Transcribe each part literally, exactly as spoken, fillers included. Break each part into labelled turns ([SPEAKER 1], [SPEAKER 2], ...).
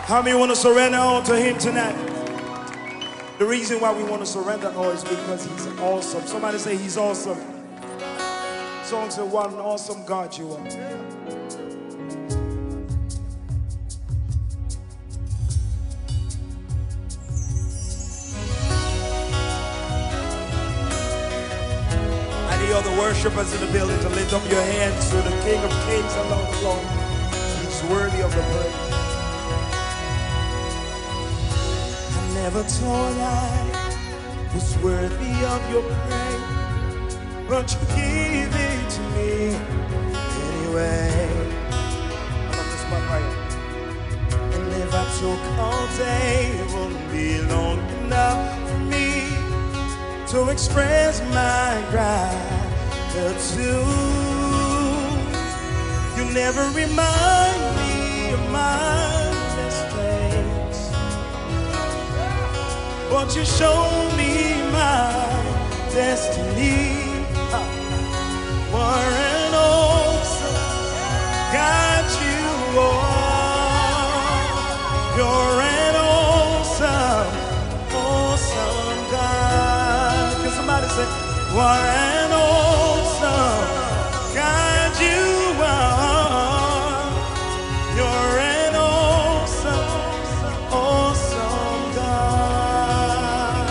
[SPEAKER 1] How many want to surrender all to him tonight? The reason why we want to surrender all is because he's awesome. Somebody say he's awesome. Song said, what an awesome God you are. I need all the worshipers in the building to lift up your hands to the King of Kings and Lord of Lords. He's worthy of the praise. Never thought I was worthy of your praise, but you give it to me anyway. I'm on the spot right here. And if I took all day, it wouldn't be long enough for me to express my gratitude. You never remind me of my mistakes, but you show me my destiny. What an awesome God you are. You're an awesome, awesome God. Can somebody say, what an awesome God you are. You're an awesome, awesome God.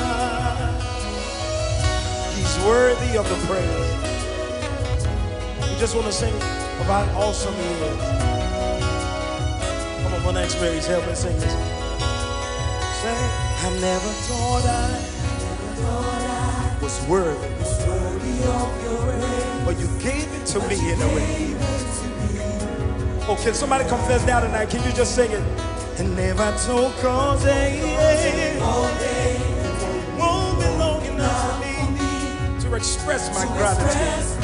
[SPEAKER 1] Worthy of the praise. We just want to sing about how awesome he is. Come on, Monarch, please help me sing this. Say, I never thought I, never thought I was worthy, was worthy of your praise, but you gave it to me in a way. Oh, can somebody confess that tonight? Can you just sing it? And never took all day, all day, won't be long enough for me to express my gratitude.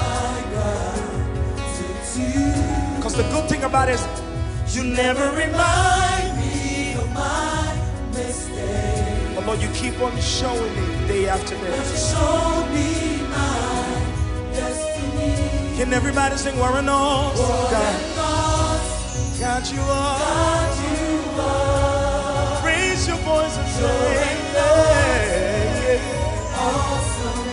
[SPEAKER 1] Because the good thing about it is you never remind me of my mistakes. But Lord, you keep on showing me day after day. You show me my destiny. Can everybody sing, we're an awesome God? God you are. God you are. Raise your voice and say, yeah, yeah. Awesome.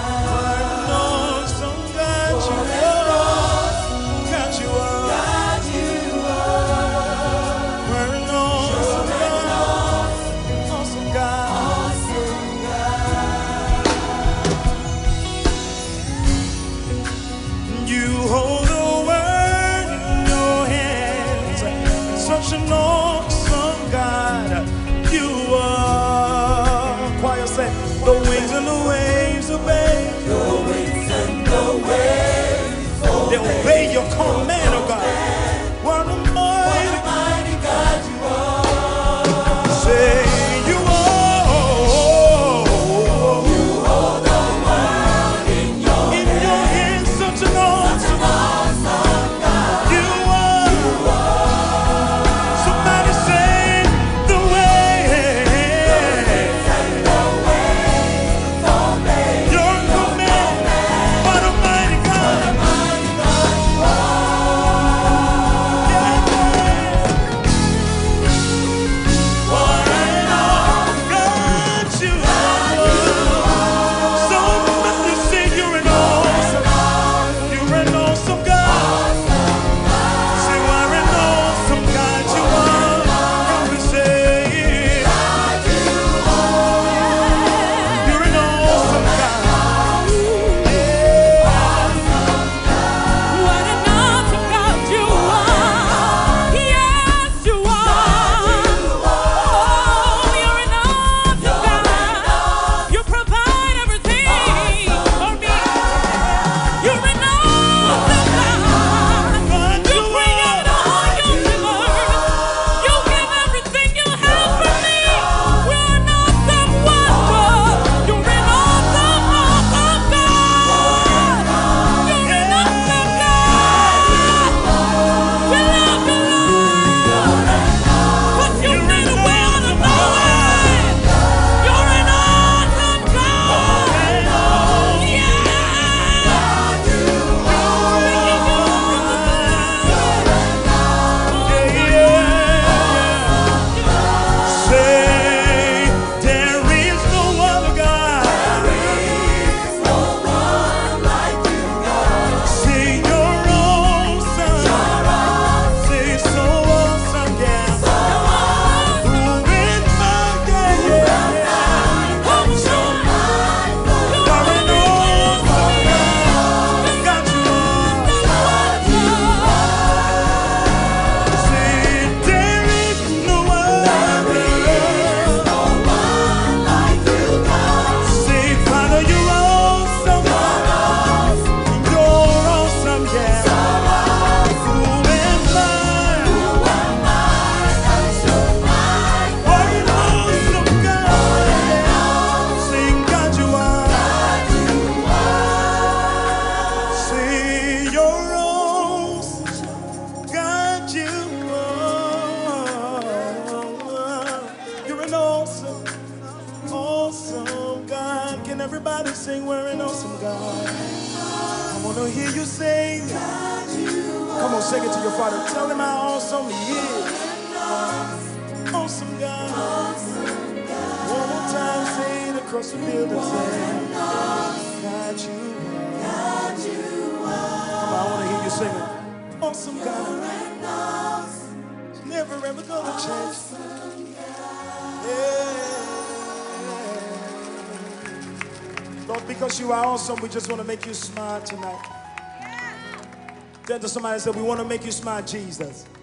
[SPEAKER 1] An awesome God you are. Choir say, the winds and the waves obey. The winds and the waves obey. They obey your command, oh God. What a mighty, what a mighty God you are. Say you are. You hold the world in your in hands. Your hands. Such an awesome, such an awesome God. You are. You are. Everybody sing, we're an awesome God. I want to hear you sing. Come on, sing it to your Father. Tell him how awesome he is. Awesome God. One more time, say it across the building. Say, God, you are. Come on, I want to hear you sing it. Awesome God. Never ever gonna change. Yeah. Lord, because you are awesome, we just want to make you smile tonight. Tell to somebody, say, we want to make you smile, Jesus.